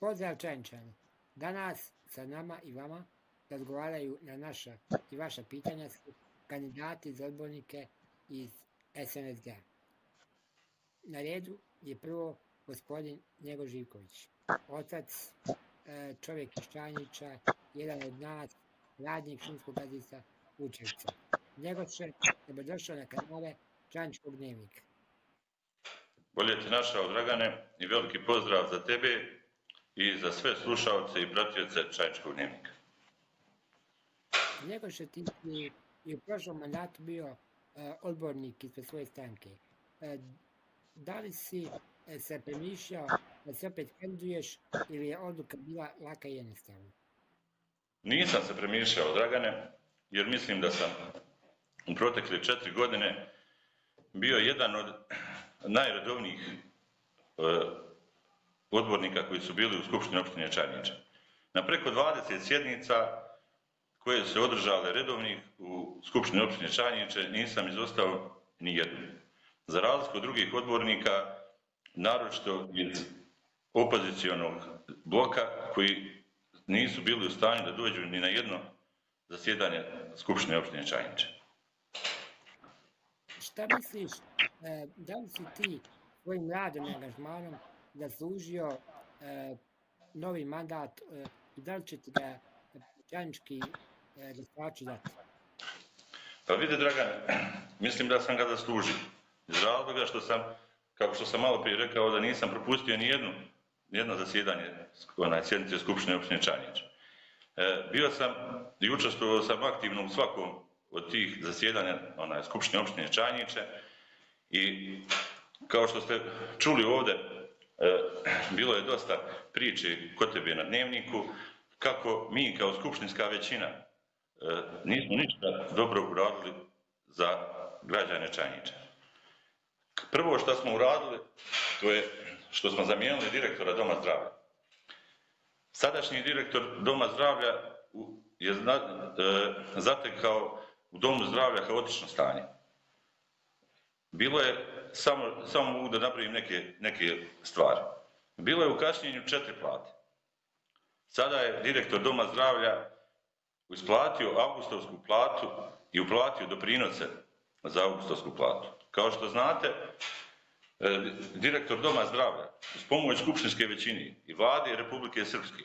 Pozdrav Čačani. Danas sa nama i vama razgovaraju na naša i vaša pitanja su kandidati za odbornike iz SNSD. Na redu je prvo gospodin Njego Živković, otac, čovjek iz Čanjića, jedan od nas, radnik šumskog gazdinstva Vučevica. Njegoše, dobrodošao na kanale Čanjičkog dnevnika. Bolje te našao, Dragane, i veliki pozdrav za tebe i za sve slušalce i pratioce Čanjičkog dnevnika. Njegoše, ti si i u prošlom mandatu bio odbornik ispred svoje stranke. Da li si se premišljao da se opet kandiduješ ili je odluka bila laka i jednostavna? Nisam se premišljao, Dragane, jer mislim da sam u protekle 4 godine bio jedan od najredovnijih odbornika koji su bili u Skupštini opštine Čanjića. Na preko 20 sjednica koje su se održale redovnih u Skupštini opštine Čanjiće nisam izostao ni jednu. Za razliku od drugih odbornika, naročito iz opozicionog bloka, koji nisu bili u stanju da dođu ni na jedno zasjedanje Skupštine opštine Čanjiće. Šta misliš, da li si ti svojim radom i angažmanom zaslužio novi mandat i da li će ti ga čanjički glasači dati? Pa vidi, Dragane, mislim da sam ga zaslužio. Iz razloga što sam, kako što sam malo prije rekao, da nisam propustio ni jedno zasjedanje sjednice Skupštine opštine Čanjića. Bio sam i učestvovao sam aktivno u svakom od tih zasjedanja Skupštine opštine Čanjiće i kao što ste čuli ovdje, bilo je dosta priče kod tebe na dnevniku kako mi kao skupštinska većina nismo ništa dobro uradili za građane Čanjića. Prvo što smo uradili, to je što smo zamijenili direktora Doma zdravlja. Sadašnji direktor Doma zdravlja je zatekao u Domu zdravlja haotično stanje. Bilo je, samo mogu da napravim neke stvari. Bilo je u kašnjenju 4 plate. Sada je direktor Doma zdravlja isplatio avgustovsku platu i uplatio doprinose za avgustovsku platu. Kao što znate, direktor Doma zdravlja uz pomoć skupštinske većine i vlade Republike Srpske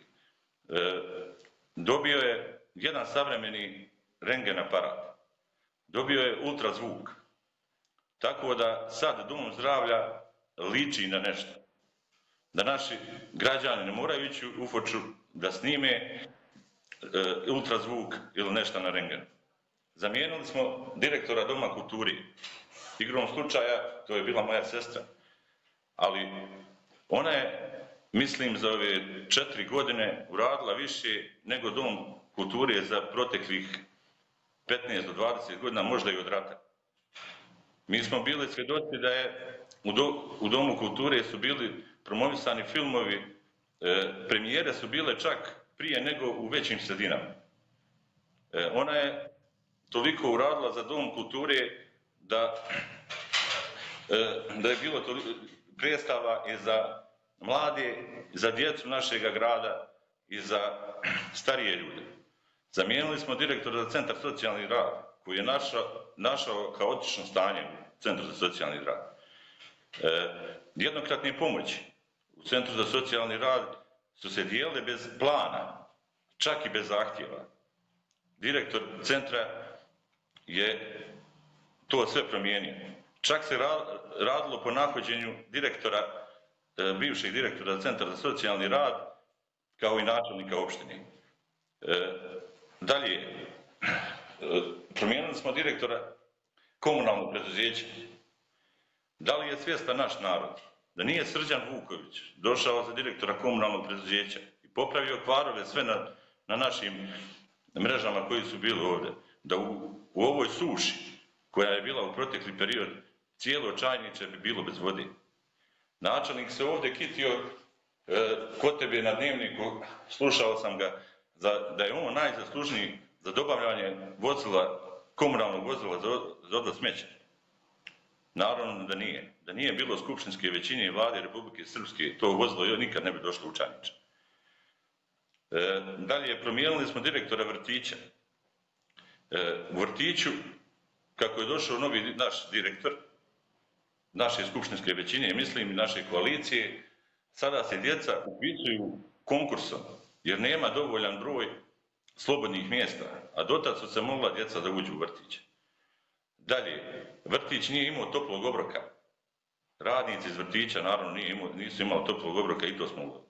dobio je jedan savremeni rentgen aparat, dobio je ultrazvuk, tako da sad Dom zdravlja liči na nešto. Da naši građani ne moraju ići u Foču da snime ultrazvuk ili nešto na rentgenu. Zamijenili smo direktora Doma kulture. Igrom slučaja, to je bila moja sestra, ali ona je, mislim, za ove 4 godine uradila više nego Dom kulture za proteklih 15 do 20 godina, možda i od rata. Mi smo bili svjedoci da je u Domu kulture su bili promovisani filmovi, premijere su bile čak prije nego u većim sredinama. Ona je toliko uradila za Dom kulture da je bilo predstava i za mlade, i za djecu našega grada i za starije ljude. Zamijenili smo direktora za Centar socijalni rad, koji je našao haotično stanje u Centru za socijalni rad. Jednokratne pomoći u Centru za socijalni rad su se dijelile bez plana, čak i bez zahtjeva. Direktor centra je to sve promijenio. Čak se radilo po nahođenju bivšeg direktora Centra za socijalni rad, kao i načelnika opštine. Dalje, promijenili smo direktora komunalnog preduzeća. Da li je svjestan naš narod da nije Srđan Vuković došao za direktora komunalnog preduzeća i popravio kvarove sve na našim mrežama koji su bili ovdje, da u ovoj suši koja je bila u protekli period, cijelo Čanjiće bi bilo bez vode. Načelnik se ovdje kitio kod tebe na dnevniku, slušao sam ga, da je on najzaslužniji za dobavljanje komunalnog vozila za odvoz smeća. Naravno da nije. Da nije bilo skupštinske većine i vlade Republike Srpske, to vozilo nikad ne bi došlo u Čanjiće. Dalje, promijenili smo direktora vrtića. U vrtiću, kako je došao novi naš direktor, naše skupštinske većine, mislim i naše koalicije, sada se djeca upisuju konkursom, jer nema dovoljan broj slobodnih mjesta, a dotad su se mogla djeca da uđu u vrtić. Dalje, vrtić nije imao toplog obroka. Radnici iz vrtića, naravno, nisu imali toplog obroka i to smo uveli.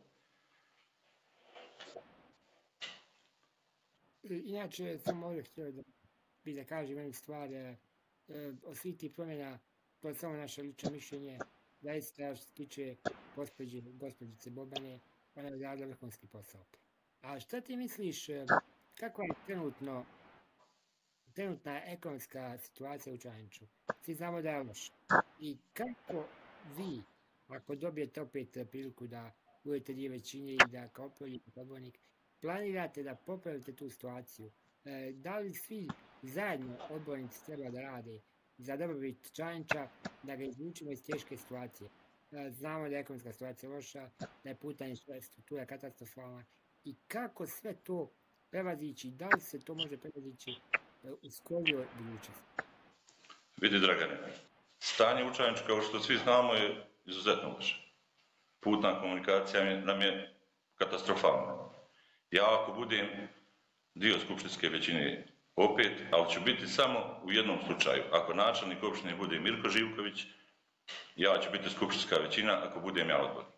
Inače, samo ovdje htio da kažem jednu stvar, od svih tih promjena, to je samo naše lično mišljenje, zaista što se tiče gospođice Bobane, ona je radila vrhunski posao. A šta ti misliš, kakva je trenutna ekonomska situacija u Čanjiću? Svi znamo da je loša. I kako vi, ako dobijete opet priliku da budete dio većine i da kao odbornik, planirate da popravite tu situaciju? Da li svi zajedno odbornici treba da rade za dobrobit Čanjića, da ga izvučemo iz teške situacije? Znamo da je ekonomska situacija loša, da je putna struktura katastrofalna. I kako sve to prevazići? Da li se to može prevazići u skorijoj budućnosti? Vidi, Dragane, stanje u Čanjiću, kao što svi znamo, je izuzetno loše. Putna komunikacija nam je katastrofalna. Ja ako budem dio skupštinske većine opet, ali ću biti samo u jednom slučaju. Ako načelnik opštine bude Mirko Živković, ja ću biti skupštinska većina ako budem ja odbornik.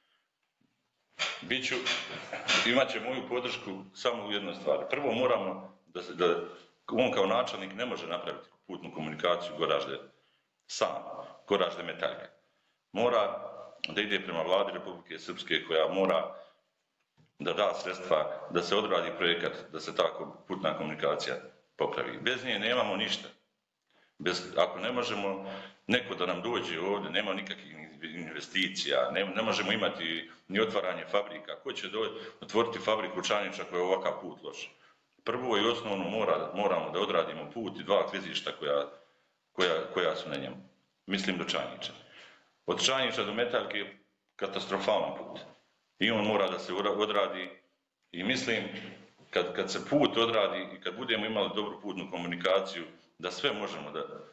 Imat će moju podršku samo u jednoj stvari. Prvo moramo da on kao načelnik ne može napraviti putnu komunikaciju Goražde sam, Goražde Metaljka. Mora da ide prema vladi Republike Srpske koja mora da da sredstva, da se odradi projekat, da se tako putna komunikacija popravi. Bez nje nemamo ništa. Ako ne možemo neko da nam dođe ovdje, nema nikakvih investicija, ne možemo imati ni otvaranje fabrika. Ko će otvoriti fabriku Čanjića koja je ovakav put loš? Prvo i osnovno moramo da odradimo put i 2 klizišta koja su na njemu. Mislim do Čanjića. Od Čanjića do Metaljke je katastrofalan put. I on mora da se odradi i mislim kad se put odradi i kad budemo imali dobru putnu komunikaciju, da sve možemo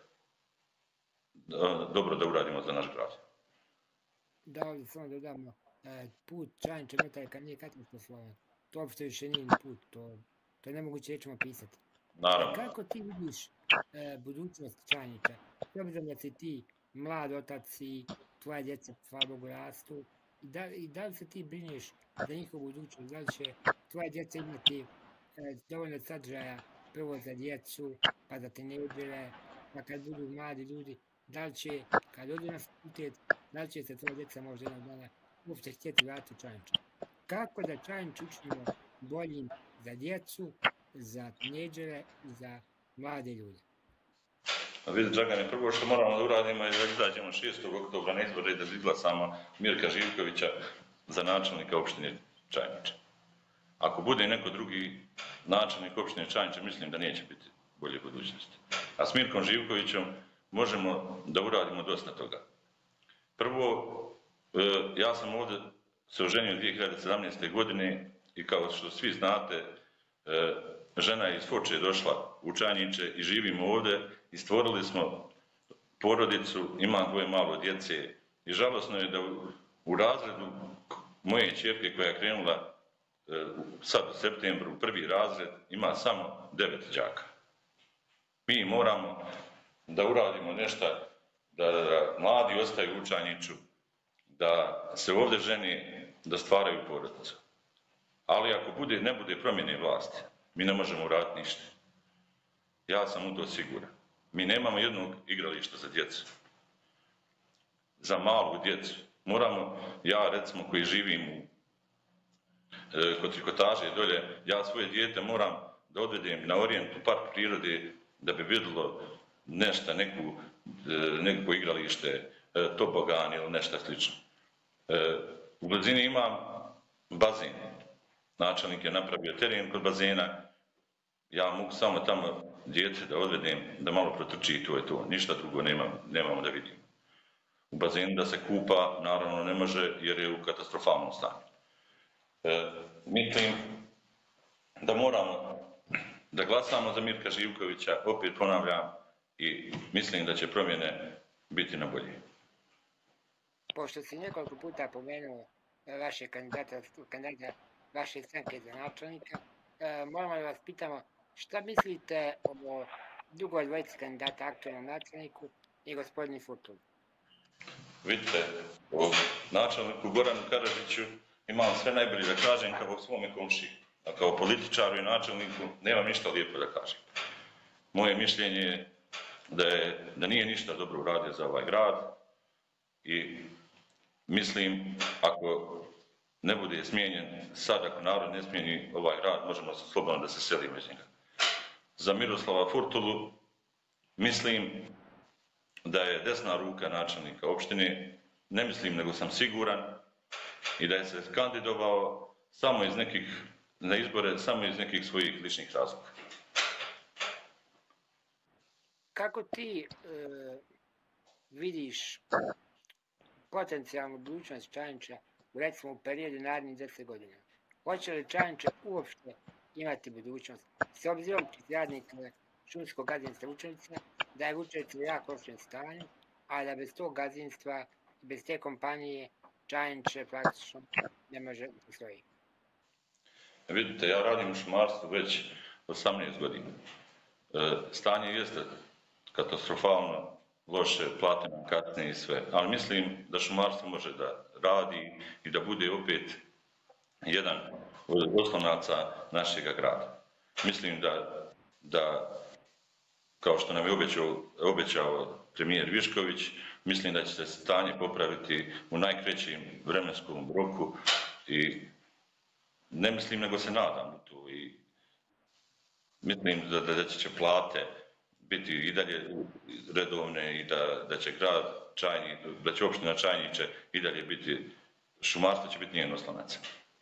dobro da uradimo za naš grad. Da, ovdje samo dodamo, put Čanjića Metaljka nije katastrofalan. To uopšte više nije put, to je nemoguće rečima pisati. Naravno. Kako ti vidiš budućnost Čanjića? S obzirom da si ti mlad otac i tvoja djeca, hvala Bogu, rastu, i da li se ti brineš za njihovu budućnost? Da li će tvoja djeca imati dovoljno sadržaja, prvo za djecu, pa za tinejdžere, pa kad budu mladi ljudi, da li će, kad odu na fakultet, da li će se tvoja djeca možda jednog dana uopće htjeti vratiti u Čanjić? Kako da Čanjić učinimo boljim za djecu, za tinejdžere i za mlade ljude? Vidi, Dragane, prvo što moramo da uradimo je da izađemo 6. oktobra na izbore i da izglasamo Mirka Živkovića za načelnika opštine Čanjića. Ako bude neko drugi načelnik opštine Čanjića, mislim da neće biti bolje budućnosti. A s Mirkom Živkovićem možemo da uradimo dosta toga. Prvo, ja sam ovdje se oženio 2017. godine i kao što svi znate, žena je iz Foče došla u Čanjiće i živimo ovdje i stvorili smo porodicu, imam 2 malo djece i žalosno je da u razredu moje ćerke koja je krenula sad u septembru u 1. razred ima samo 9 đaka. Mi moramo da uradimo nešto da mladi ostaju u Čanjiću, da se ovdje žene, da stvaraju porodicu. Ali ako ne bude promjene vlasti, mi ne možemo uraditi ništa. Ja sam u to siguran. Mi nemamo jednog igrališta za djecu. Za malu djecu. Moramo, ja recimo koji živim kod Trikotaže dolje, ja svoje dijete moram da odvedem na Orijent u park prirode da bi vidjelo nešto, neko igralište, tobogan ili nešto slično. U blizini imam bazen. Načelnik je napravio teren kod bazena. Ja mogu samo tamo dijete da odvedem, da malo protrči i to je to. Ništa drugo nemamo da vidimo. U bazenu da se kupa, naravno ne može jer je u katastrofalnom stanju. Mislim da moramo da glasamo za Mirka Živkovića, opet ponavljam, i mislim da će promjene biti na bolje. Pošto si nekoliko puta pomenuo vaše kandidata vaše stranke za načelnika, moramo da vas pitamo šta mislite o drugoj dvojici kandidata aktualnom načelniku i gospodinu Furtulu? Vidite, o načelniku Goranu Karadžiću imam sve najbolje da kažem kao svome komšiji, a kao političaru i načelniku nemam ništa lijepo da kažem. Moje mišljenje je da nije ništa dobro uradio za ovaj grad i mislim, ako ne bude smijenjen sad, ako narod ne smijeni ovaj grad, možemo se slobodno da se selimo iz njega. Za Miroslava Furtulu mislim da je desna ruka načelnika opštine, ne mislim nego sam siguran, i da je se kandidovao samo na izbore samo iz nekih svojih ličnih razloga. Kako ti vidiš potencijalnu budućnost Čanjića recimo u periodu narednih 10 godina? Hoće li Čanjić uopšte imati budućnost? S obzirom radnik šumskog gazdinstva Vučevica, da je Vučevica u jako lošem stanju, a da bez tog gazdinstva, bez te kompanije, Čanjić praktično ne može postoji. Vidite, ja radim u šumarstvu već 18 godina. Stanje jeste katastrofalno, loše, plate nam kasne i sve, ali mislim da šumarstvo može da radi i da bude opet jedan od oslonaca našega grada. Mislim da kao što nam je obećao premijer Višković, mislim da će se stanje popraviti u najkraćem vremenskom roku i ne mislim nego se nadam u to i mislim da će plate biti i dalje redovne i da će grad Čajnik, da će opština Čajniče i dalje biti, šumarstvo će biti njen oslonac.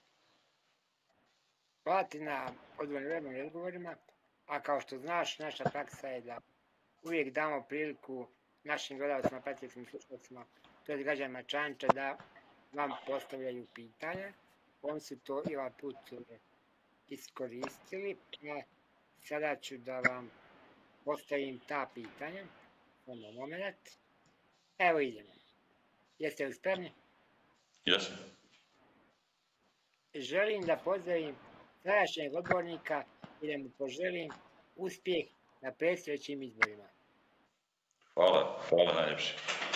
Hvala ti na odgovornim odgovorima, a kao što znaš, naša praksa je da uvijek damo priliku našim gledalcima, pratiteljima, slušalcima, to je građanima Čanjiča da vam postavljaju pitanja. Oni su to i ovaj put iskoristili. Sada ću da vam postavim ta pitanja. Samo moment. Evo idemo. Jeste li spremni? Jesam. Želim da pozdravim sadašnjeg odbornika i da mu poželim uspjeh na predstojećim izborima. Hvala najljepše.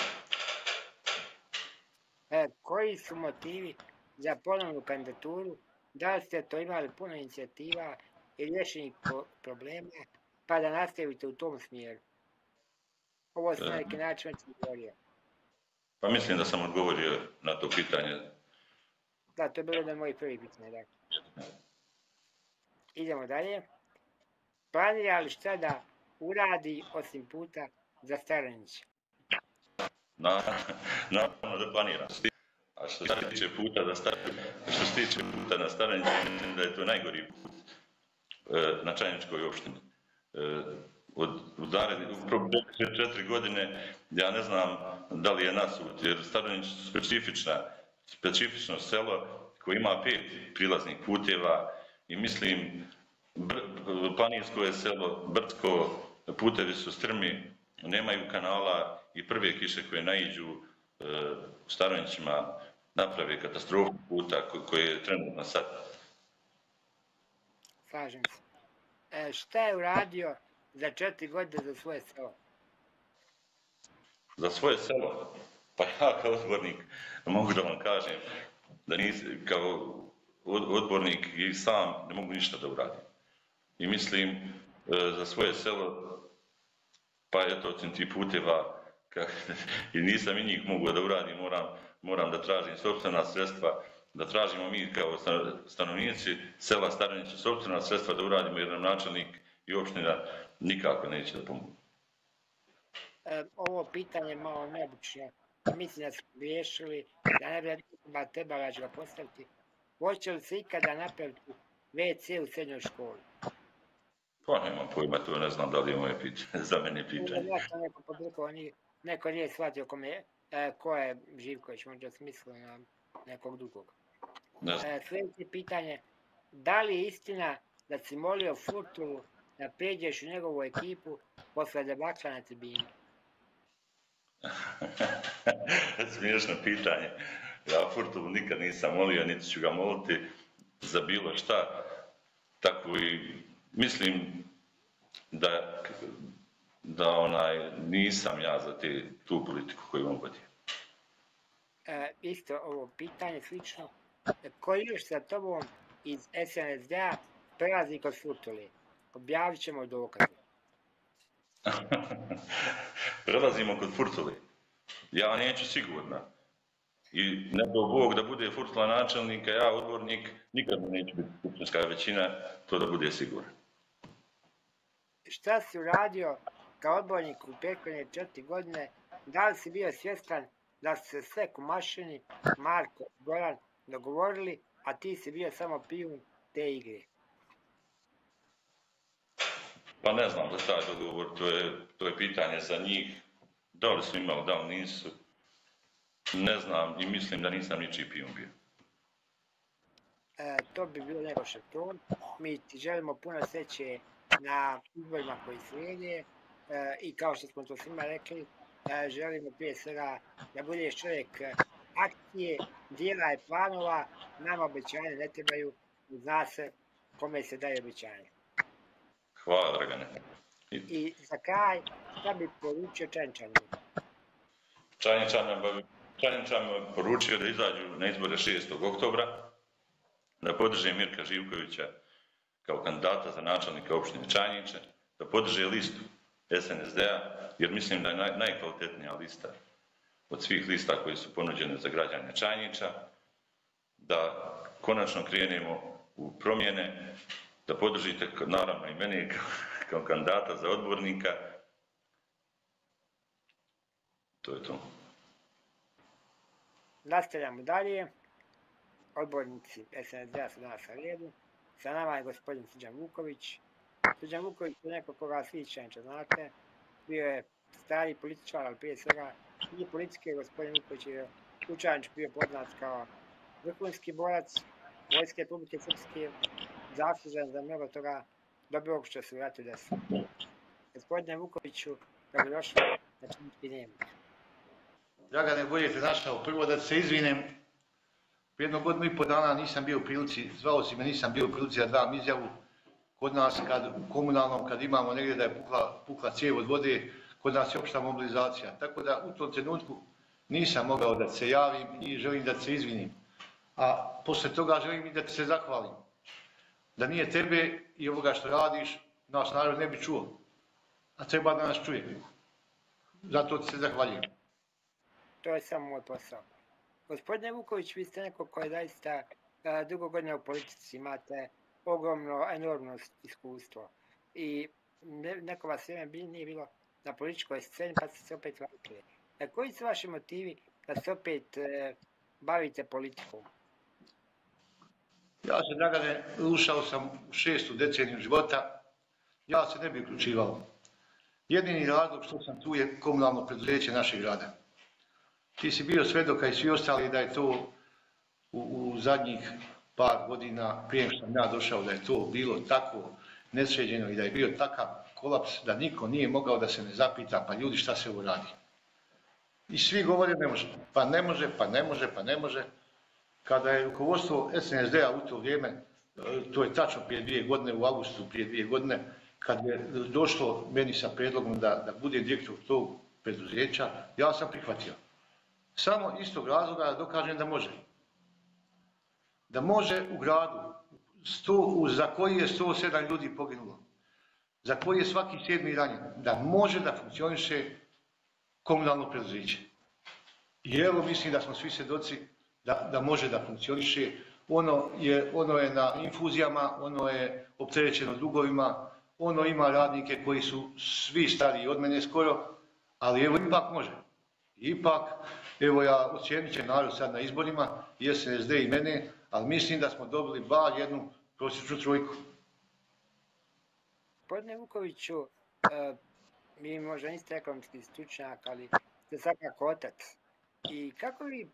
Koji su motivi za ponovnu kandidaturu? Da li ste to imali puno inicijativa i rješenih problema, pa da nastavite u tom smjeru? Ovo sam na neki način već odgovorio. Pa mislim da sam odgovorio na to pitanje. Da, to je bilo jedan moj prvi pitanje. Dakle. Idemo dalje. Planira li šta da uradi osim puta za Staranić? Naravno da planiram. A što se tiče puta na Staranić, mislim da je to najgori put na Čajničkoj opštini. U narednih 4 godine ja ne znam da li je nasut, jer Staranić je specifično selo koje ima 5 prilaznih puteva i mislim planinsko je selo, brdsko, putevi su strmi, nemaju kanala i prve kiše koje naiđu u Staranićima naprave katastrofu puta koji je trenutno sad. Slažem se. Šta je uradio za 4 godine za svoje selo? Za svoje selo? Pa ja kao odbornik mogu da vam kažem da kao odbornik i sam ne mogu ništa da uradim. I mislim za svoje selo, pa eto osim tih puteva, i nisam i njih mogu da uradim, moram da tražim sopstvena sredstva, da tražimo mi kao stanovnici sela Staranića sopstvena sredstva da uradimo, jer nam načelnik i opština nikako neće da pomogu. Ovo pitanje je malo neobično. Mislim da smo griješili, da ne bi trebala ga postaviti. Hoće li se ikada napraviti WC u srednjoj školi? Pa nemam pojma, to ne znam da li je moje pitanje, za mene pitanje. Ja sam neko podrukao, neko nije shvatio ko je Živković, možda smislio na nekog drugog. Sljedeće pitanje, da li je istina da si molio Furtulu da pređeš u njegovu ekipu posle debakla na tribini? Smiješno pitanje. Ja Furtulu nikad nisam molio, niti ću ga moliti za bilo šta. Tako i mislim da nisam ja za tu politiku koju on vodi. Isto ovo pitanje slično. Ko još sa tobom iz SNSD-a prelazi kod Furtuli? Objavit ćemo dokaze. Prelazimo kod Furtuli. Ja neću sigurno. I ne dao Bog da bude Furtula načelnika, ja odbornik, nikad neću biti skupštinska većina, to da bude sigurno. Šta si uradio kao odbornik u prethodne 4 godine? Da li si bio svjestan da su se sve kumašini, Marko i Goran, dogovorili, a ti si bio samo pijun te igre? Pa ne znam za taj dogovor, to je pitanje za njih. Da li su imali, da li nisu. Ne znam i mislim da nisam ničiji pijun bio. To bi bilo nego šaton. Mi ti želimo puno sreće na izborima koji slijede i kao što smo to svima rekli, želimo prije svega da budeš čovjek akcije, dijela i planova, nama obećanja ne trebaju, zna se kome se daje obećanje. Hvala, Dragane. I za kraj, šta bi poručio Čančanima? Čančanima poručio da izađu na izbore 6. oktobra, da podrže Mirka Živkovića kao kandidata za načelnika opštine Čanjiče, da podrže listu SNSD-a, jer mislim da je najkvalitetnija lista od svih lista koji su ponuđene za građane Čanjiča, da konačno krenemo u promjene, da podržite naravno i mene kao kandidata za odbornika. To je to. Nastavljamo dalje. Odbornici SNSD-a su danas na redu. Sa nama je gospodin Srđan Vuković. Srđan Vuković je neko koga svi Čanjiča znate. Bio je stari političar, ali prije svega i politički gospodin Vuković je u Čanjiču bio poznat kao vrhunski borac Vojske Republike Srpske, zaslužen za mnogo toga dobrog što se u ratu desilo. Gospodine Vukoviću, kako je došlo na Čanjički dnevnik? Dragane, bolje te našao. Prvo da se izvinem, prije 1,5 godinu dana nisam bio u prilici, zvao si me, nisam bio u prilici da dam izjavu. Kod nas u komunalnom, kad imamo negdje da je pukla cijev od vode, kod nas je opšta mobilizacija. Tako da u tom trenutku nisam mogao da se javim i želim da se izvinim. A posle toga želim i da ti se zahvalim. Da nije tebe i ovoga što radiš, naš narod ne bi čuo. A treba da nas čuje. Zato ti se zahvaljujem. To je samo moj posao. Gospodine Vuković, vi ste neko koji je zaista dugo godina u politici, imate ogromno, enormno iskustvo. I neko vas vrijeme nije bilo na političkoj sceni, pa ste se opet vratili. Koji su vaši motivi da se opet bavite politikom? Ja se, Dragane, ušao sam u 6. deceniju života. Ja se ne bi uključivao. Jedini razlog što sam tu je komunalno preduzeće našeg grada. Ti si bio svedoka i svi ostali da je to u zadnjih par godina prije što sam ja došao da je to bilo tako nesređeno i da je bio takav kolaps da niko nije mogao da se ne zapita pa ljudi šta se ovo radi. I svi govore ne može, pa ne može, pa ne može, pa ne može. Kada je rukovodstvo SNSD-a u to vrijeme, to je tačno prije 2 godine, u augustu prije 2 godine, kad je došlo meni sa predlogom da bude direktor tog preduzeća, ja sam prihvatio. Samo istog razloga da dokažem da može. Da može u gradu za koji je 107 ljudi poginulo, za koji je svaki 7. ranjen, da može da funkcioniše komunalno preduzeće. I evo mislim da smo svi svjedoci da može da funkcioniše. Ono je na infuzijama, ono je opterećeno dugovima, ono ima radnike koji su svi stariji od mene skoro, ali evo ipak može. Ipak, evo ja ocijenit će narod sad na izborima, i SNSD i mene, ali mislim da smo dobili bar jednu prosječnu trojku. Gospodine Vukoviću, vi možda niste ekonomski stručnjak, ali ste svakako otac. I kako vi,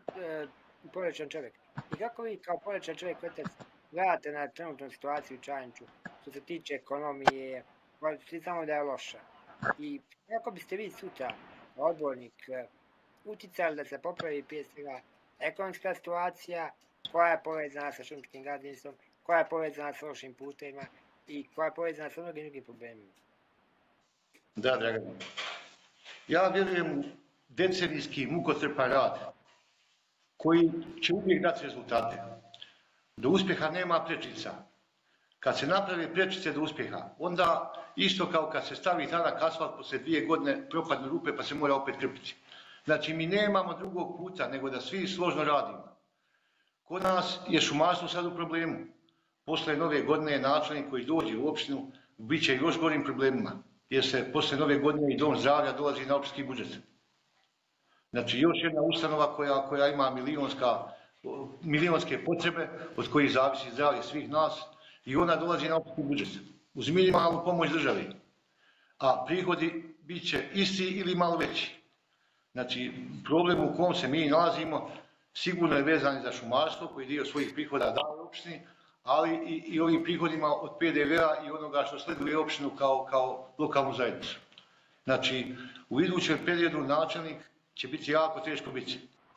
porečan čovjek, i kako vi kao porečan čovjek otac gledate na trenutnu situaciju u Čanjiču? što se tiče ekonomije, samo da je loša. I kako biste vi sutra, odbornik, uticali da se popravi prije svega ekonomska situacija, koja je povezana sa šumskim gazdinstvom, koja je povezana sa lošim putevima i koja je povezana sa mnogim drugim problemima? Da, Dragan. Ja vjerujem u decenijski mukotrpan rad koji će uvijek dati rezultate. Do uspjeha nema prečica. Kad se napravi prečice do uspjeha, onda isto kao kad se stavi tanak asfalt, poslije 2 godine propadnu rupe pa se mora opet krpiti. Znači mi nemamo drugog puta nego da svi složno radimo. Kod nas je šumarstvo sad u problemu. Posle nove godine načelnik koji dođe u opštinu bit će još gorim problemima, jer se posle nove godine i dom zdravlja dolazi na opštinski budžet. Znači još jedna ustanova koja ima milionske potrebe od kojih zavisi zdravlje svih nas i ona dolazi na opštinski budžet uz minimalnu pomoć državi, a prihodi bit će isti ili malo veći. Znači problem u kom se mi nalazimo sigurno je vezan za šumarstvo koji dio svojih prihoda daje opštini, ali i ovim prihodima od PDV-a i onoga što sleduje opštinu kao lokalnu zajednicu. Znači u idućem periodu načelnik će biti jako teško biti.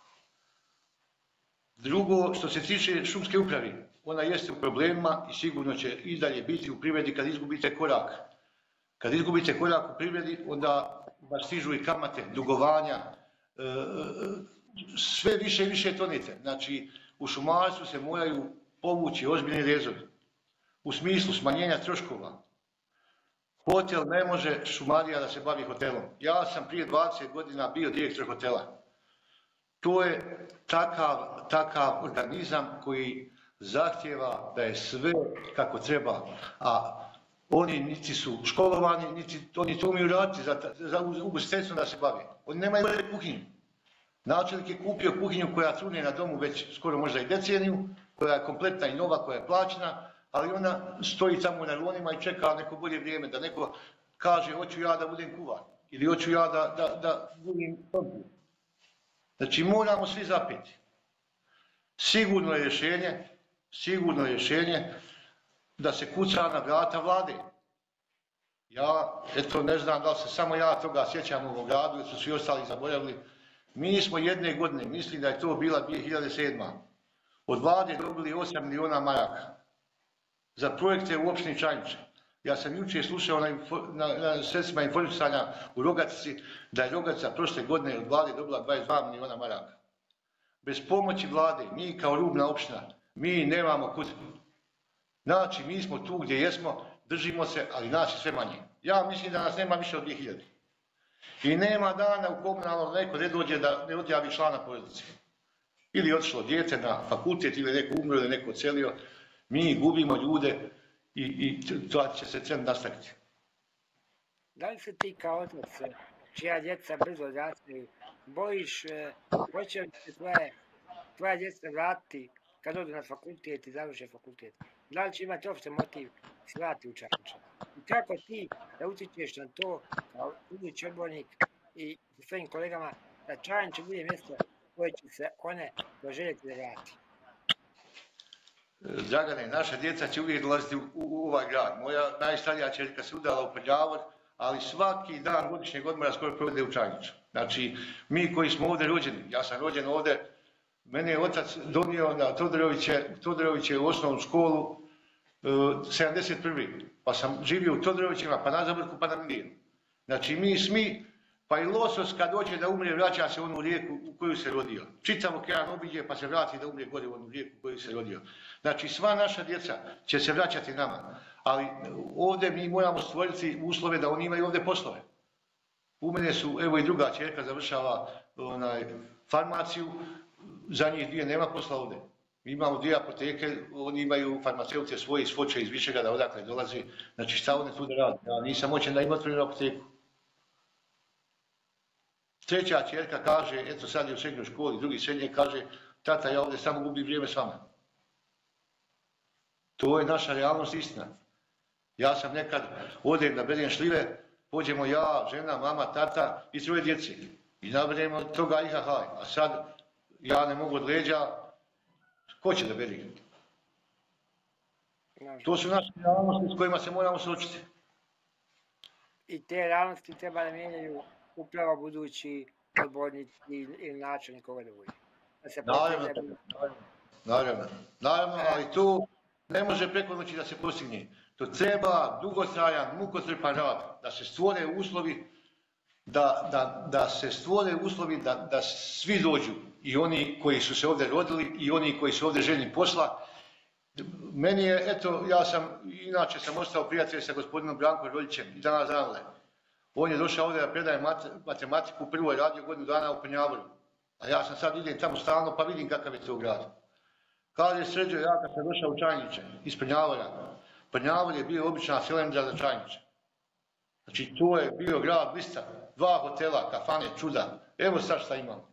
Drugo, što se tiče šumske uprave, ona jeste u problemima i sigurno će i dalje biti u privredi kad izgubite korak. Kad izgubite korak u privredi, onda vas stižu i kamate, dugovanja, sve više i više tonite. Znači, u šumarstvu se moraju povući ozbiljni rezovi u smislu smanjenja troškova. Hotel ne može šumarija da se bavi hotelom. Ja sam prije 20 godina bio direktor hotela. To je takav organizam koji zahtjeva da je sve kako treba, a oni niti su školovani, niti oni to umiju raditi za ugostiteljstvo da se bave. Oni nemaju kuhinju. Načelnik je kupio kuhinju koja trune na domu već skoro možda i deceniju, koja je kompletna i nova, koja je plaćena, ali ona stoji tamo na ronima i čeka neko bolje vrijeme, da neko kaže hoću ja da budem kuvar ili hoću ja da budem tompir. Znači moramo svi zapeti. Sigurno je rješenje da se kuca na vrata vlade. Ja, eto, ne znam da li se samo ja toga sjećam u ovom gradu, jer su svi ostali zaboravili. Mi smo jedne godine, mislim da je to bila 2007. od vlade dobili 8 miliona maraka za projekte u opštini Čajniče. Ja sam jučer slušao na sredstvima informisanja u Rogatici da je Rogatica prošle godine od vlade dobila 22 miliona maraka. Bez pomoći vlade, mi kao rubna opština, mi nemamo kud. Znači, mi smo tu gdje jesmo, držimo se, ali nas je sve manje. Ja mislim da nas nema više od 2000. I nema dana u komunalnom neko ne dođe da ne odjavi člana porodice. Ili je otišlo dijete na fakultet, ili neko umro, ili neko odselio. Mi gubimo ljude i to će se trend nastaviti. Da li se ti kao otac, čija djeca brzo odrastaju, bojiš, hoće li se tvoja djeca vratiti kad odu na fakultet i završe fakultet? Da li će imati uopšte motiv se vratiti u Čajniče? I kako ti da utičeš na to kao budući odbornik i sa svojim kolegama da Čajniče bude mjesto koje će se one poželjeti da vrati? Dragane, naša djeca će uvijek dolaziti u ovaj grad. Moja najstarija ćerka se udala u Prljavor, ali svaki dan godišnjeg odmora skoro provede u Čajniču. Znači, mi koji smo ovdje rođeni, ja sam rođen ovdje, mene je otac donio na Todoroviće u osnovnu školu 71. Pa sam živio u Todorovićima, pa na Zabrku, pa na Milijenu. Znači, mi smi, pa i losos kad dođe da umre, vraća se u onu rijeku u koju se rodio. Čitav okean obiđe, pa se vrati da umre gore u onu rijeku u koju se rodio. Znači, sva naša djeca će se vraćati nama, ali ovdje mi moramo stvoriti uslove da oni imaju ovdje poslove. U mene su, evo i druga ćerka završava farmaciju, za njih dvije nema posla ovdje. Mi imamo dvije apoteke, oni imaju farmaceute svoje iz Foče, iz Višegrada, odakle dolaze. Znači, šta oni tu da rade? Ja nisam moćen da im otvorim apoteku. Treća ćerka kaže, eto sad je u srednjoj školi, drugi srednje kaže, tata, ja ovdje samo gubim vrijeme s vama. To je naša realnost, istina. Ja sam nekad odem da berem šljive, pođemo ja, žena, mama, tata i 3 djece. I naberemo toga IHH. A sad ja ne mogu od leđa, ko će da beri? To su naše realnosti s kojima se moramo suočiti. I te realnosti treba da mijenjaju upravo budući odbornici ili načelnik koga da bude. Da se Naravno, ali to ne može preko noći da se postigne. To treba dugotrajan, mukotrpan rad, da se stvore uslovi da se stvore uslovi da svi dođu, i oni koji su se ovdje rodili i oni koji su ovdje željni posla. Meni je, eto, inače sam ostao prijatelj sa gospodinom Brankom Roljićem i danas danle. On je došao ovdje da predaje matematiku, prvo je radio godinu dana u Penjavoru. A ja sam sad idem tamo stalno pa vidim kakav je to grad. Kad je sređio, ja kad sam došao u Čajniće iz Penjavora, Penjavor je bio obična selendra za Čajniće. Znači to je bio grad blista, 2 hotela, kafane, čuda. Evo sad šta imamo.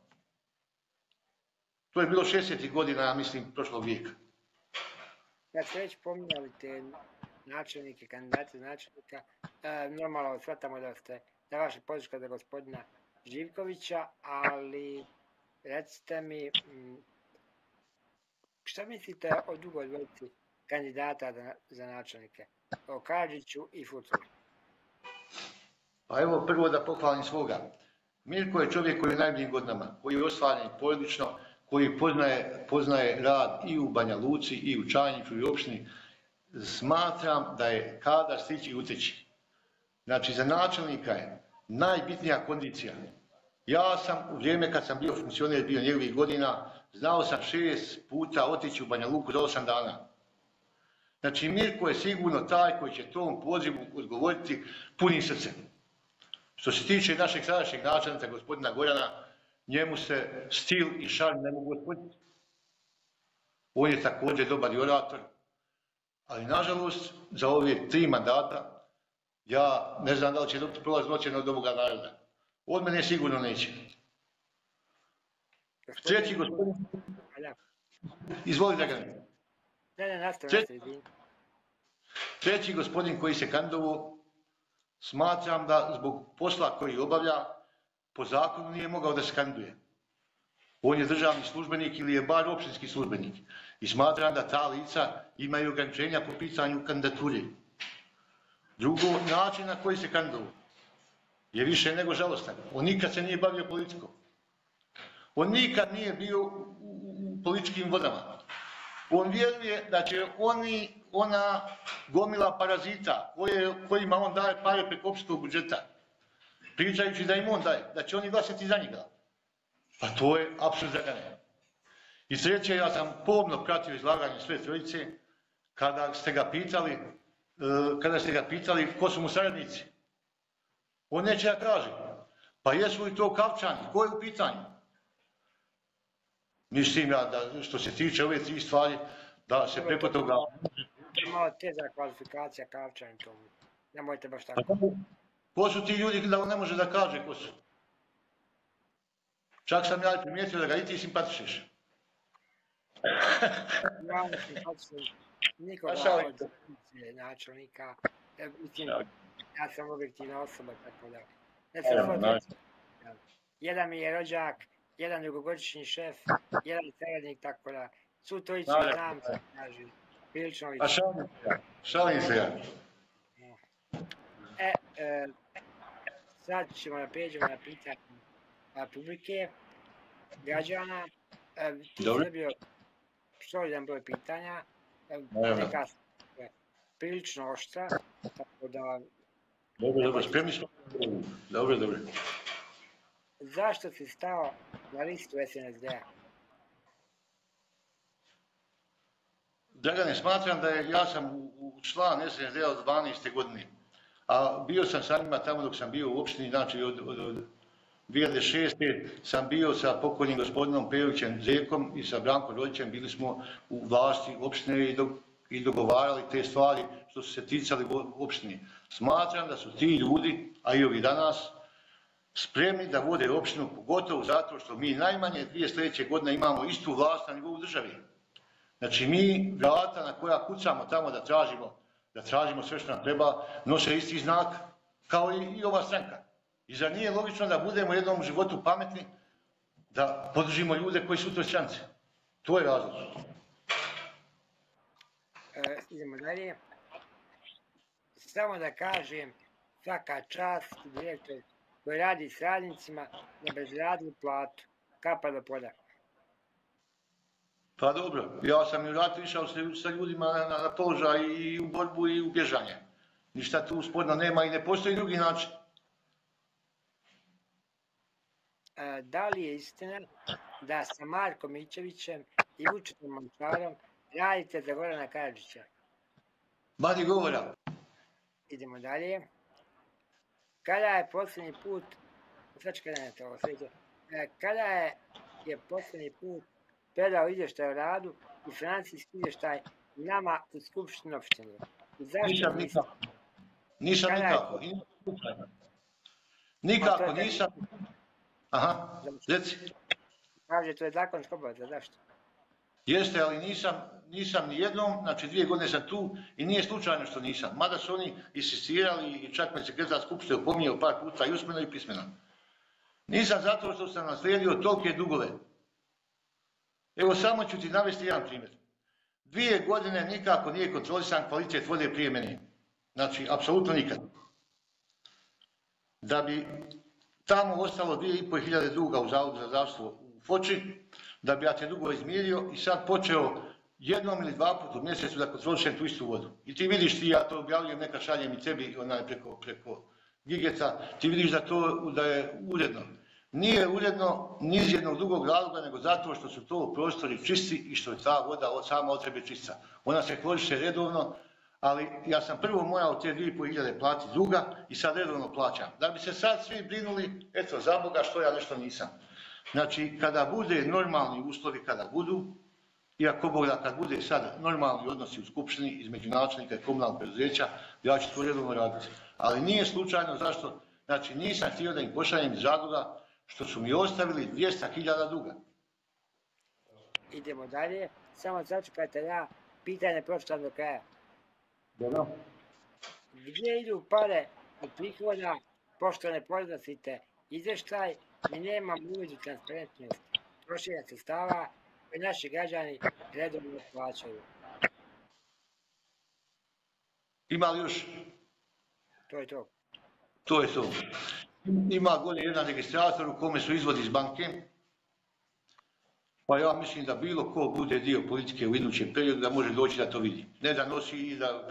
To je bilo 60. godina, ja mislim, prošlog vijeka. Kad ste već pominjali te načelnike, kandidate načelnika, normalno shvatamo da vaša podrška za gospodina Živkovića, ali recite mi, šta mislite o drugoj dvojici kandidata za načelnike, o Karadžiću i Fucovi? Pa evo prvo da pohvalim svoga. Mirko je čovjek koji je u najboljim godinama, koji je ostvaren porodično, koji poznaje rad i u Banja Luci, i u Čajniću, i u opštini. Smatram da je kadar stići i uteći. Znači, za načelnika je najbitnija kondicija. Ja sam u vrijeme kad sam bio funkcioner, bio njegovih godina, znao sam 6 puta otići u Banja Luku za 8 dana. Znači, Mirko je sigurno taj koji će tom pozivu odgovoriti punim srcem. Što se tiče našeg sadašnjeg načelnika, gospodina Gorana, njemu se stil i šarm ne mogu otvoriti. On je također dobar i orator, ali nažalost za ove 3 mandata ja ne znam da li će prolaziti ocjenu od ovoga naroda. Od mene sigurno neće. Treći gospodin... Izvoli da ga ne. Treći gospodin koji se kandidovao, smatram da zbog posla koji obavlja, po zakonu nije mogao da se kandiduje. On je državni službenik ili je bar opštinski službenik. I smatram da ta lica imaju ograničenja po pitanju kandidature. Drugo, način na koji se kandidovao je više nego žalostan. On nikad se nije bavio politikom. On nikad nije bio u političkim vodama. On vjeruje da će ona gomila parazita kojima on daje pare preko opštinskog budžeta, pričajući da im on daje, da će oni glasati za njega. Pa to je apsurd da ga nema. I treće, ja sam pomno pratio izlaganje sve trojice kada ste ga pitali ko su mu saradnici. On neće da kaže. Pa jesu li to Kavčani? Ko je u pitanju? Mislim ja da što se tiče ove 3 stvari, da se preko toga... Malo teža kvalifikacija Kavčani tomu. Nemojte baš tako. Ko su ti ljudi da on ne može da kaže ko su? Čak sam ja primijetio da ga i ti simpatišeš. Ja ne simpatišem nikoga od načelnika. Ja sam objektivna osoba, tako da. Jedan mi je rođak, jedan dugogodišnji šef, jedan saradnik, tako da. Svu trojicu znam, kaže, prilično lično. A šalim se ja. Sad ćemo da pređemo na pitanje publike, građana. Tu je bio solidan broj pitanja, neka prilično oštra, tako da... Dobro, spremni smo. Dobro. Zašto si stao na listu SNSD-a? Dragane, smatram da ja sam u član SNSD-a od 12. godine, a bio sam sa njima tamo dok sam bio u opštini, znači od 2006. sam bio sa pokojnim gospodinom Pejovićem Zekom i sa Brankom Roljićem, bili smo u vlasti opštine i dogovarali te stvari što su se ticali opštini. Smatram da su ti ljudi, a i ovi danas, spremni da vode opštinu, pogotovo zato što mi najmanje 2 sljedeće godine imamo istu vlast na nivou države. Znači mi vrata na koja kucamo tamo da tražimo sve što nam treba, nose isti znak kao i ova stranka. I zar nije logično da budemo jednom u životu pametni, da podržimo ljude koji su u toj stranci? To je razlog. Idemo dalje. Samo da kažem, svaka čast direktor koji radi s radnicima na bezradnu platu. Kapa do poda. Pa dobro, ja sam i u ratu išao sa ljudima na položaj i u borbu i u bježanje. Ništa tu sporno nema i ne postoji drugi način. Da li je istina da sa Markom Mićevićem i Vučetom Mančarom radite za Gorana Karadžića? Mani govora. Idemo dalje. Kada je posljednji put, kada je posljednji put predao izvještaj o radu i financijski izvještaj nama u Skupštini opštine? Nisam nikako. Nikako, nisam. Aha, reci. Kaže, to je zakonska obaveza, zašto? Jeste, ali nisam ni jednom, znači 2 godine sam tu i nije slučajno što nisam. Mada su oni insistirali i čak me sekretar Skupštine opominjao par puta i usmeno i pismeno. Nisam zato što sam naslijedio tolike dugove. Evo samo ću ti navesti jedan primjer. 2 godine nikako nije kontrolisan kvalitet vode prije mene. Znači, apsolutno nikad. Da bi tamo ostalo 2.500 duga u Zavodu za zdravstvo u Foči, da bi ja te dugove izmirio i sad počeo 1 ili 2 puta u mjesecu da kontrolišem tu istu vodu. I ti vidiš, ja to objavljujem, neka šaljem i tebi preko Gigeta, ti vidiš da je uredno. Nije uredno ni iz jednog drugog razloga, nego zato što su to prostori čisti i što je ta voda sama od sebe čista. Ona se koristi redovno, ali ja sam prvo morao te 2.500 platiti duga i sad redovno plaćam. Da bi se sad svi brinuli, eto, za Boga što ja nešto nisam. Znači, kada bude normalni uslovi, kada budu, iako Bog da kad bude sad normalni odnosi u Skupštini između načelnika i komunalnog preduzeća, ja ću to redovno raditi. Ali nije slučajno zašto, znači nisam htio da im pošaljem iz razloga što su mi ostavili 200.000 duga. Idemo dalje, samo sačekajte, ja pitanje pročitam do kraja. Dobro. Gdje idu pare od prihoda, pošto ne podnosite izvještaj i nema uvid u transparentnost trošenja sredstava koje naši građani redovno plaćaju? Ima li još? To je to. To je to. Ima gore jedan registrator u kome su izvodi iz banke, pa ja mislim da bilo ko bude dio politike u idućem periodu da može doći da to vidi. Ne da nosi i da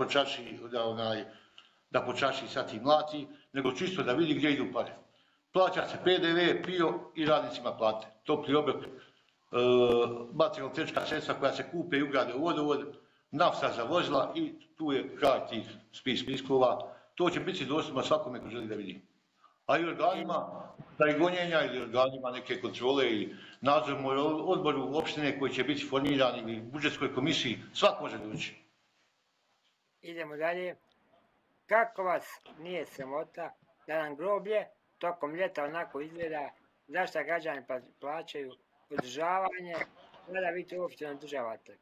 počaši sad i mlati, nego čisto da vidi gdje idu pare. Plaća se PDV, PIO i radnicima plate. Topli obrok, materijalno-tehnička sredstva koja se kupe i ugrade u vodovod, nafta za vozila i tu je kraj tih spiskova. To će biti dostupno svakome ko želi da vidi. A i organima da i gonjenja ili organima neke kontrole ili nadzornom odboru opštine koji će biti formirani ili budžetskoj komisiji, svak može doći. Idemo dalje. Kako vas nije sramota da nam groblje tokom ljeta onako izgleda, zašto građani plaćaju održavanje, kada vi to uopšte ne održavate?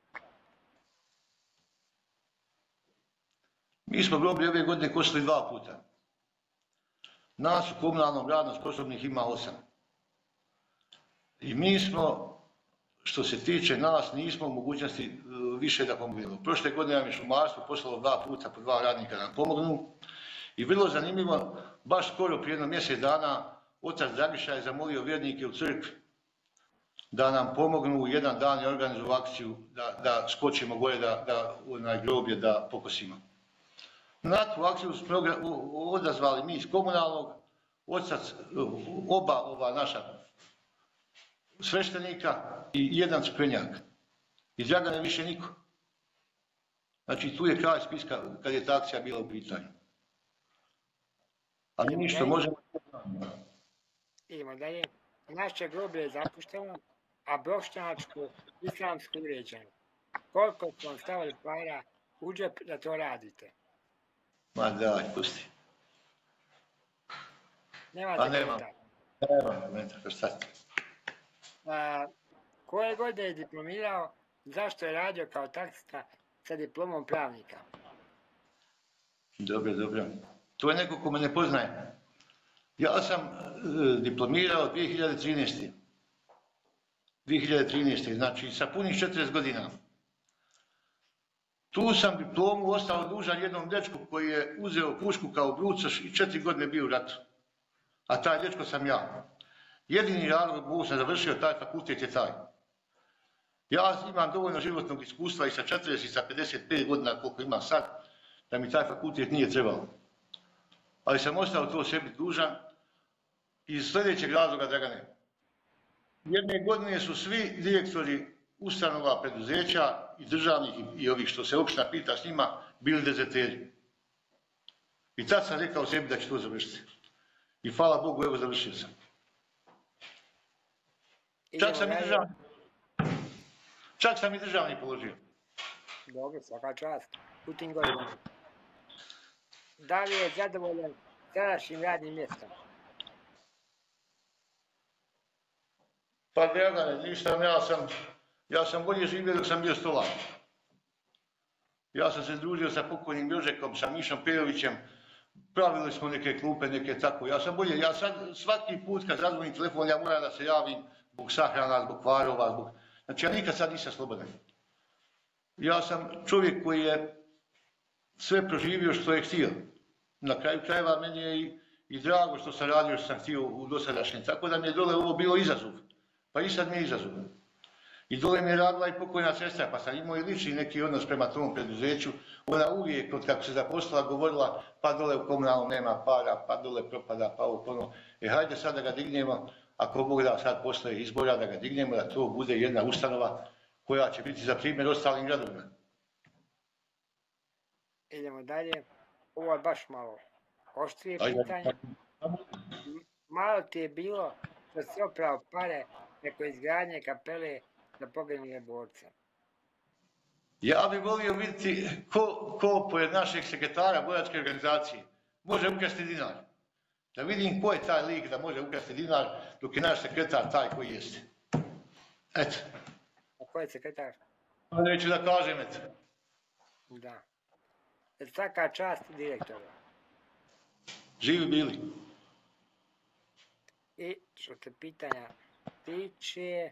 Mi smo groblje ove godine kosili 2 puta. Nas u komunalnom radno sposobnih ima 8. I mi smo, što se tiče nas, nismo u mogućnosti više da pomognemo. Prošle godine nam je šumarstvo poslalo 2 puta po 2 radnika da nam pomognu. I vrlo zanimljivo, baš skoro prije 1 mjesec dana, otac Dragiša je zamolio vjernike u crkvi da nam pomognu jedan dan i organizuju akciju da skočimo gore, da groblje da pokosimo. Na tu akciju smo odazvali mi iz komunalnog, otac, oba ova naša sveštenika i jedan crkvenjak. Iz Dragane više niko. Znači tu je kraj spiska kad je ta akcija bila u pitanju. Ali ništa, možemo... Idemo dalje. Naše groblje je zapušteno, a bošnjačko islamsko uređeno. Koliko smo stavili para u džep da to radite? Ma daj, pusti. Nemate komentar. Nema komentar, šta? Koje godine je diplomirao, zašto je radio kao taksista sa diplomom pravnika? Dobro, dobro. To je neko ko me ne poznaje. Ja sam diplomirao 2013. 2013. Znači sa punih 40 godina. Tu sam diplomu ostao dužan jednom dečku koji je uzeo pušku kao brucaš i 4 godine bio u ratu. A taj dečko sam ja. Jedini razlog mogu sam završio taj fakultet je taj. Ja imam dovoljno životnog iskustva i sa 40 i sa 55 godina koliko imam sad, da mi taj fakultet nije trebao. Ali sam ostao to sebi dužan iz sljedećeg razloga, Dragane. Jedne godine su svi direktori ustanova, preduzeća i državnih i ovih što se opština pita s njima bili dezerteri. I tad sam rekao sebi da ću to završiti. I hvala Bogu, evo završio sam. Čak sam i državni položio. Dobro, svaka čast. U tim godinama. Da li je zadovoljan sadašnjim radnim mjestom? Pa Dragane, nisam, ja sam bolje živio dok sam bio stolar. Ja sam se družio sa pokojnim Jožekom, sa Mišom Pejovićem, pravili smo neke klupe, neke tako. Ja sam bolje, ja sad svaki put kad razvonim telefon, ja moram da se javim zbog sahrana, zbog kvarova, zbog... Znači ja nikad sad nisam slobodan. Ja sam čovjek koji je sve proživio što je htio. Na kraju krajeva meni je i drago što sam radio što sam htio u dosadašnjem. Tako da mi je dole ovo bilo izazov. Pa i sad mi je izazov. I dole mi je radila i pokojna sestra, pa sam imao i lični neki odnos prema tom preduzeću. Ona uvijek, kako se zaposlila, govorila pa dole u komunalnom nema para, pa dole propada, pa ovo ponovno. Hajde sad da ga dignemo, ako Bog da sad posle izbora, da ga dignemo, da to bude jedna ustanova koja će biti za primjer ostalim gradovima. Idemo dalje. Ovo je baš malo oštrije pitanje. Malo ti je bilo da si oprao pare preko izgradnje kapele za poginule borca. Ja bih volio vidjeti ko pored našeg sekretara boračke organizacije može ukrasti dinar. Da vidim ko je taj lik da može ukrasti dinar dok je naš sekretar taj koji jeste. Eto. A ko je sekretar? Pa neću da kažem, eto. Da. Svaka čast direktora. Živi bili. I što se pitanja tiče...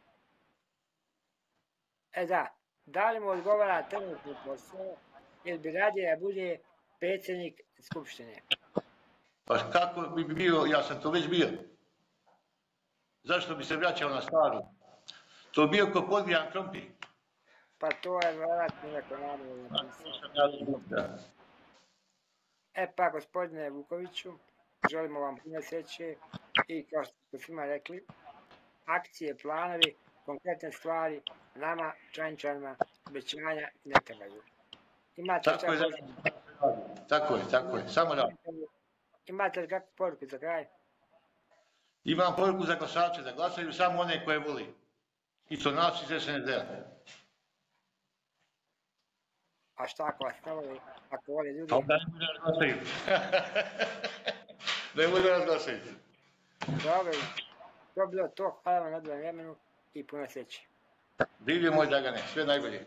Da li mu odgovara trenutni posao ili bi radije da bude predsjednik Skupštine? Pa kako bi bio, ja sam to već bio. Zašto bi se vraćao na staru? To bio ko podbijan krompir. Pa to je vjerojatno neko namjerno napisao. Pa, gospodine Vukoviću, želimo vam puno sreće i kao što smo svima rekli, akcije, planovi, konkretne stvari, nama, Čančanima, obećanja ne trebaju. Tako je, samo da. Imate li kakvu poruku za kraj? Imam poruku za glasače, da glasaju samo one koje voli. I to nas iz SNSD-a. A šta ako vas ne voli, ako voli ljudi? Da ne bude nas glasaju. Da ne bude nas glasaju. Dobro, to bilo to. Hvala vam na odvojenom vremenu i puno sreće. Živio moj Dragane, sve najbolje.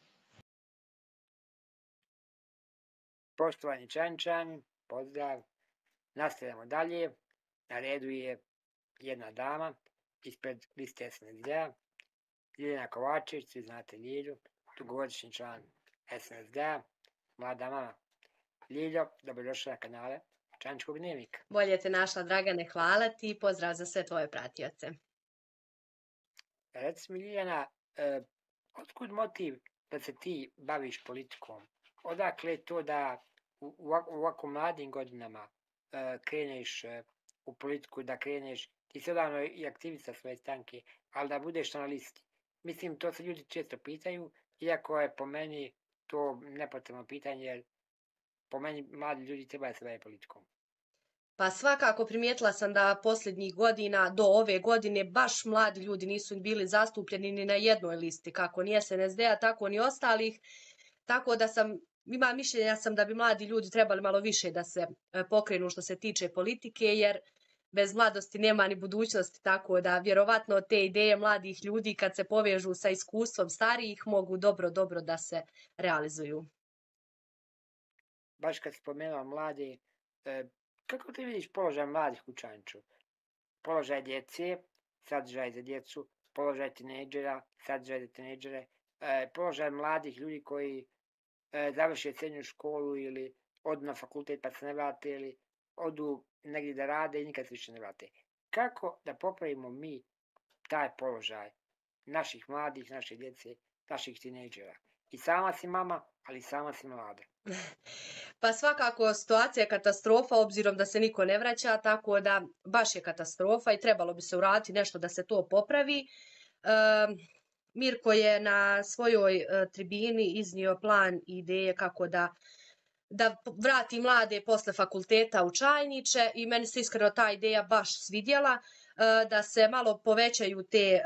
Poštovani Čančani, pozdrav. Nastavljamo dalje. Na redu je jedna dama ispred liste SNSD-a, Ljiljana Kovačević, svi znate Ljilju, dugogodišnji član SNSD-a, mlada mama. Ljiljo, dobrodošla na kanale Čančkog dnevnika. Bolje te našla, Dragane, hvala ti i pozdrav za sve tvoje pratioce. Reci mi, Ljiljana, otkud motiv da se ti baviš politikom? Odakle to da u ovako mladim godinama kreneš u politiku, da kreneš, ti si odavno i aktivista svoje stranke, ali da budeš na listi? Mislim, to se ljudi često pitaju, iako je po meni to nepotrebno pitanje, jer po meni mladi ljudi treba da se bave politikom. Pa svakako primijetila sam da posljednjih godina do ove godine baš mladi ljudi nisu bili zastupljeni ni na jednoj listi, kako ni SNSD-a, tako ni ostalih, tako da imam mišljenja da bi mladi ljudi trebali malo više da se pokrenu što se tiče politike, jer bez mladosti nema ni budućnosti, tako da vjerovatno te ideje mladih ljudi kad se povežu sa iskustvom starijih mogu dobro da se realizuju. Baš kad spomenula mladi, kako ti vidiš položaj mladih u Čanču? Položaj djece, sadržaj za djecu, položaj tinejdžera, sadržaj za tinejdžere, položaj mladih ljudi koji završe srednju školu ili odu na fakultet pa se ne vrate ili odu negdje da rade i nikad se više ne vrate. Kako da popravimo mi taj položaj naših mladih, naše djece, naših tinejdžera? I sama si mama, ali i sama si mlada. Pa svakako situacija je katastrofa, obzirom da se niko ne vraća, tako da baš je katastrofa i trebalo bi se uraditi nešto da se to popravi. Mirko je na svojoj tribini iznio plan i ideje kako da vrati mlade posle fakulteta u Čajniče i meni se iskreno ta ideja baš svidjela, da se malo povećaju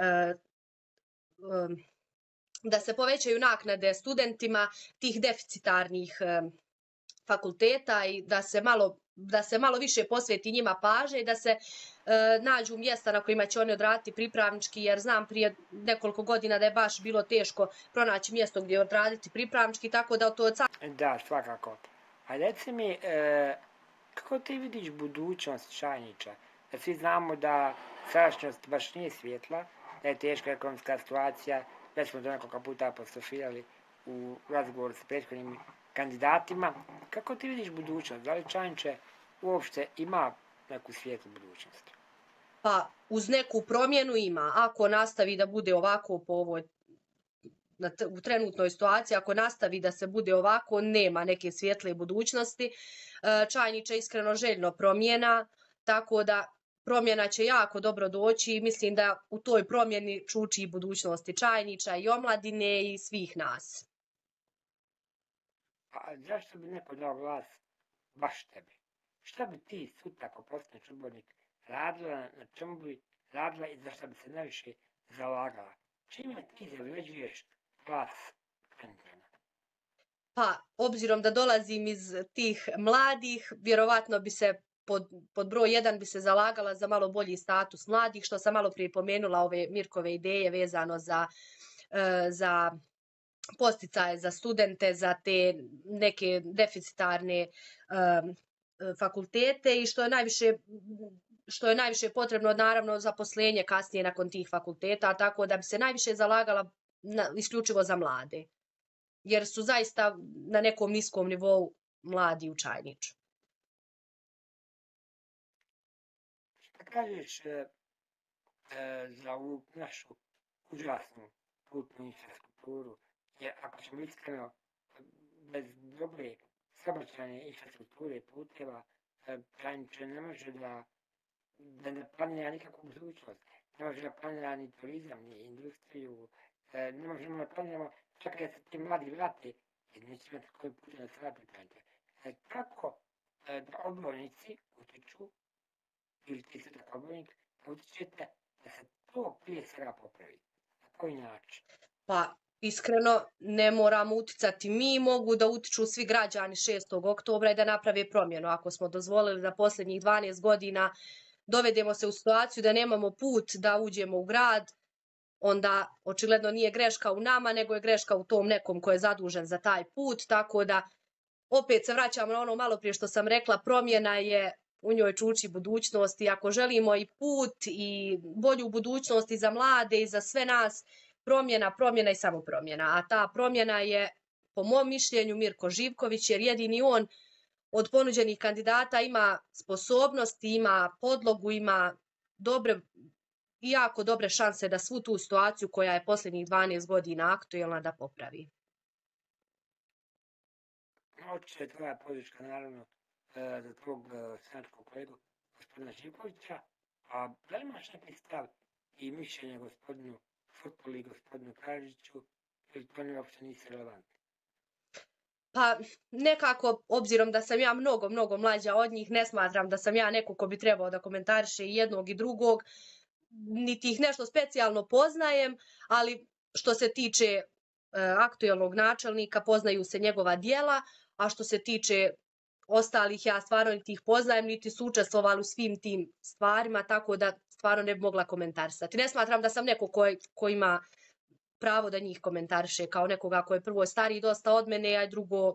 da se povećaju naknade studentima tih deficitarnih fakulteta i da se malo više posveti njima pažnje i da se nađu mjesta na kojima će oni odraditi pripravnički, jer znam prije nekoliko godina da je baš bilo teško pronaći mjesto gdje odraditi pripravnički, tako da to... Da, svakako. A reci mi, kako ti vidiš budućnost Čajniča? Da svi znamo da sadašnjost baš nije svjetla, da je teška ekonomska situacija, već smo to nekoliko puta apostrofirali u razgovoru sa prethodnim kandidatima. Kako ti vidiš budućnost? Da li Čajniče uopšte ima neku svijetlu budućnost? Pa uz neku promjenu ima. Ako nastavi da bude ovako po ovoj u trenutnoj situaciji, ako nastavi da se bude ovako, nema neke svijetle budućnosti. Čajniče iskreno željno promjena, tako da promjena će jako dobro doći i mislim da u toj promjeni čuči i budućnosti Čajniča i omladine i svih nas. A zašto bi neko dao glas baš tebi? Šta bi ti sutra ako postaneš odbornik radila, na čemu bi radila i za šta bi se najviše zalagala? Čime ti zavređuješ glas građana? Pa, obzirom da dolazim iz tih mladih, vjerovatno bi se pod broj 1 bi se zalagala za malo bolji status mladih, što sam malo prije pomenula ove Mirkove ideje vezano za posticaje za studente, za te neke deficitarne fakultete i što je najviše potrebno, naravno, zaposlenje kasnije nakon tih fakulteta, tako da bi se najviše zalagala isključivo za mlade, jer su zaista na nekom niskom nivou mladi u Čajniču. Šta kažeš za ovu našu užasnu putnu infrastrukturu? Jer ako ćemo iskreno, bez dobre saobraćajne infrastrukture puteva, Čajniče ne može da ne planira nikakvu budućnost. Ne može da planira ni turizam, ni industriju. Ne možemo da planiramo čak da se ti mladi vrate, jer neće imati koji put da se vrati Čajniče. Kako da odbornici utiču, ili ti ste tako odbornik, da utičete da se to prije svega popravi? Na koji način? Pa, iskreno, ne moramo uticati mi, mogu da utiču svi građani 6. oktobra i da naprave promjenu. Ako smo dozvolili da posljednjih 12 godina dovedemo se u situaciju da nemamo put da uđemo u grad, onda očigledno nije greška u nama, nego je greška u tom nekom ko je zadužen za taj put, tako da opet se vraćamo na ono malo prije što sam rekla, promjena je u njoj čuči budućnost i ako želimo i put i bolju budućnost i za mlade i za sve nas, promjena i samo promjena. A ta promjena je, po mom mišljenju, Mirko Živković, jer jedini on od ponuđenih kandidata ima sposobnosti, ima podlogu, ima jako dobre šanse da svu tu situaciju koja je posljednjih 12 godina aktuelna da popravi. Oče je tvoja podrška, naravno, za tvog stranačkog kolegu, gospodina Živkovića, a da li imaš neki stav i mišljenje gospodinu Furtuli i gospodinu Karadžiću, ili to ne uopšte nisi relevantni? Pa nekako, obzirom da sam ja mnogo mlađa od njih, ne smatram da sam ja neko ko bi trebao da komentariše i jednog i drugog, niti ih nešto specijalno poznajem, ali što se tiče aktuelnog načelnika, poznaju se njegova djela, a što se tiče ostalih, ja stvarno niti ih poznajem, niti su učestvovali u svim tim stvarima, tako da stvarno ne bi mogla komentarisati. Ne smatram da sam neko ko ima pravo da njih komentariše, kao nekoga ko je prvo stariji dosta od mene, a drugo...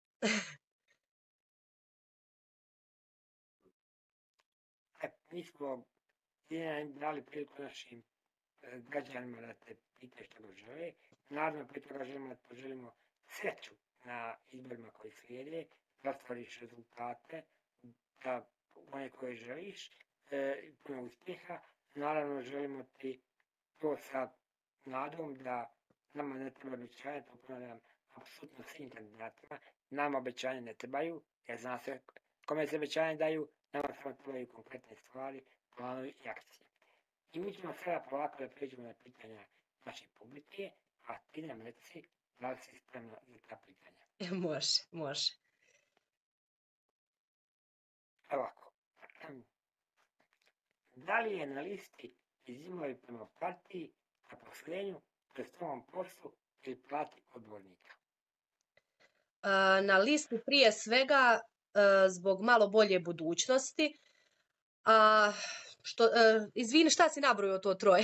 Mi smo dali priliku našim građanima da te pitaju što ga žele. Naravno, prije toga želimo da poželimo sreću na izborima koji slijede, da ostvariš rezultate, da one koje želiš, puno uspjeha. Naravno, želimo ti to sa nadom da nama ne treba obećanja, to ponavljam apsolutno svim kandidatima. Nama obećanja ne trebaju, jer zna se kome se obećanja daju, nama samo trebaju konkretne stvari, planovi i akcije. I mi ćemo sada polako da pređemo na pitanja naše publike, a ti nam reci da li si spremna za ta pitanja. Može, može. Ovako. Da li je na listi izimali prema partiji, zaposlenju, prestolnom poslu ili plati odbornika? Na listi prije svega zbog malo bolje budućnosti. Izvini, šta si nabrojio to troje?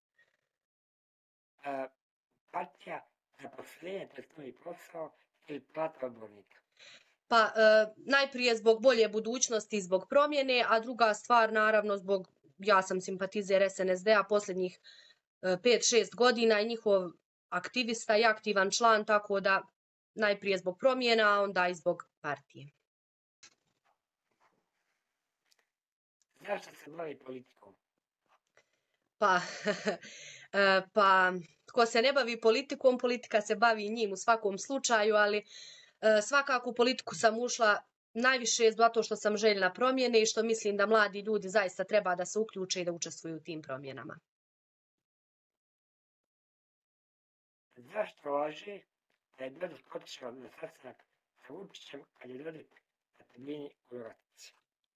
Partija, zaposlenje, prestolni posao ili plata odbornika? Pa najprije zbog bolje budućnosti i zbog promjene, a druga stvar naravno zbog, ja sam simpatizer SNSD-a posljednjih 5-6 godina i njihov aktivista i aktivan član, tako da najprije zbog promjena, a onda i zbog partije. Zašto se bavi politikom? Pa, tko se ne bavi politikom, politika se bavi njim u svakom slučaju, ali svakako u politiku sam ušla najviše zato što sam željna promjene i što mislim da mladi ljudi zaista treba da se uključe i da učestvuju u tim promjenama. Zašto laže da je Dodik otišao na sastanak sa Vučićem kad je Dodik na tribini u Rogatici?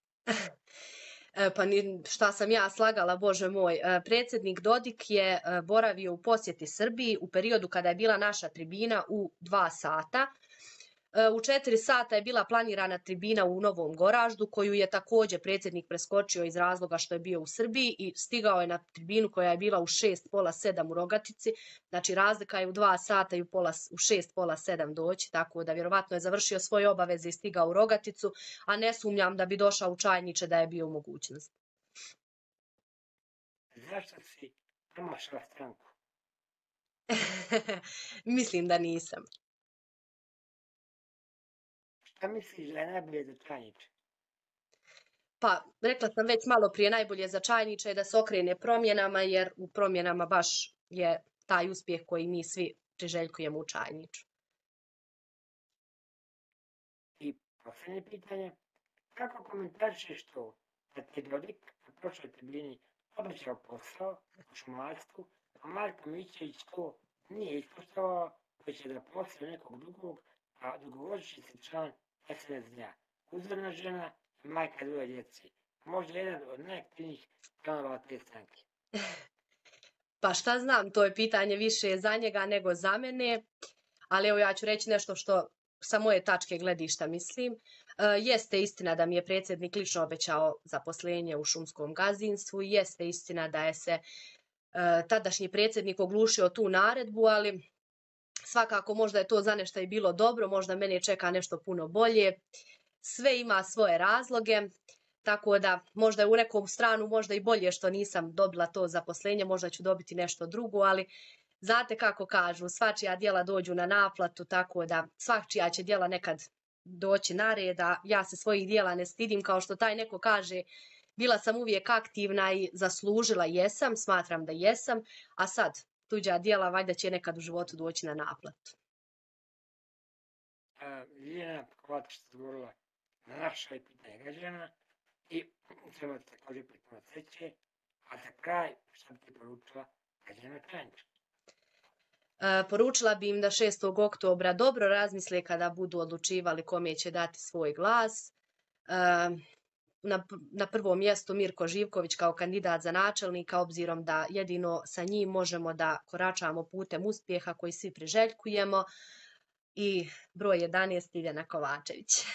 Pa šta sam ja slagala, Bože moj. Predsjednik Dodik je boravio u posjeti Srbiji u periodu kada je bila naša tribina u 2 sata. U 4 sata je bila planirana tribina u Novom Goraždu, koju je također predsjednik preskočio iz razloga što je bio u Srbiji i stigao je na tribinu koja je bila u 6, pola 7 u Rogatici. Znači razlika je u 2 sata i u 6, pola 7 doći, tako da vjerovatno je završio svoje obaveze i stigao u Rogaticu, a ne sumnjam da bi došao u Čajniče da je bio u mogućnosti. Zašto si promašala stranku? Mislim da nisam. Šta misliš da je najbolje za Čajniče? Pa, rekla sam već malo prije, najbolje za Čajniče je da se okrene promjenama, jer u promjenama baš je taj uspjeh koji mi svi priželjkujemo u Čajniču. I posljednje pitanje, kako komentarišeš to da ti je Dodik na prošloj tribini obećao posao u šumarstvu, a Marko Mićević to nije ispoštovao, već je da poslije nekog drugog, a dogovorit se član SNSD-a, uzorna žena i majka 2 djece, možda jedan od najaktivnijih članova te stranke. Pa šta znam, to je pitanje više za njega nego za mene, ali evo ja ću reći nešto što sa moje tačke gledišta mislim. Jeste istina da mi je predsjednik lično obećao zaposlenje u šumskom gazdinstvu, jeste istina da je se tadašnji predsjednik oglušio tu naredbu, ali svakako možda je to za nešto i bilo dobro, možda mene čeka nešto puno bolje. Sve ima svoje razloge, tako da možda je u nekom stranu možda i bolje što nisam dobila to zaposlenje, možda ću dobiti nešto drugo, ali znate kako kažu, svačija djela dođu na naplatu, tako da svačija će djela nekad doći na red, a ja se svojih djela ne stidim, kao što taj neko kaže, bila sam uvijek aktivna i zaslužila jesam, smatram da jesam, a sad tuđa djela valjda će nekad u životu doći na naplatu. Ljiljana Kovač se odgovorila na naša pitanja građana i treba također pitanje sreće, a za kraj šta bi ti poručila građana Čajniča? Poručila bi im da 6. oktobra dobro razmisle kada budu odlučivali kome će dati svoj glas. Na prvom mjestu Mirko Živković kao kandidat za načelnika, obzirom da jedino sa njim možemo da koračamo putem uspjeha koji svi priželjkujemo. I broj 11 Ljiljana Kovačević.